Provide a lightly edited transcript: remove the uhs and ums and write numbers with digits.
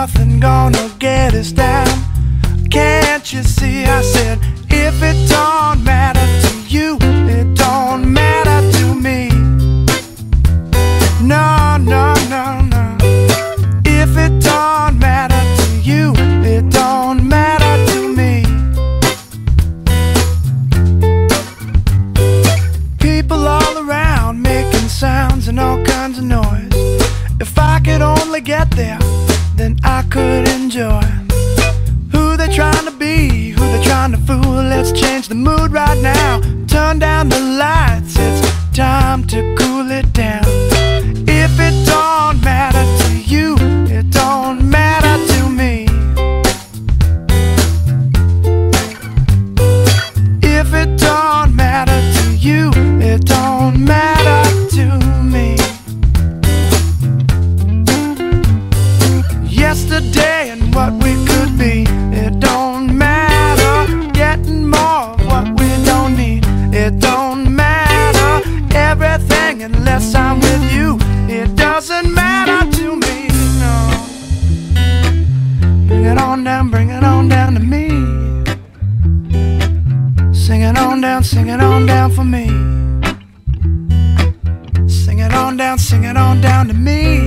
nothing gonna get us down. Can't you see? I said, if it don't matter to you, it don't matter to me. No, no, no, no. If it don't matter to you, it don't matter to me. People all around making sounds and all kinds of noise. If I could only get there, then I could enjoy. Who they trying to be, who they trying to fool. Let's change the mood right now. Turn down the lights, it's time to cool it down. If it don't matter to you, it don't matter to me. If it don't matter to you, it don't matter to me. Yesterday and what we could be, it don't matter. Getting more of what we don't need, it don't matter. Everything unless I'm with you, it doesn't matter to me, no. Bring it on down to me. Sing it on down for me. Sing it on down to me.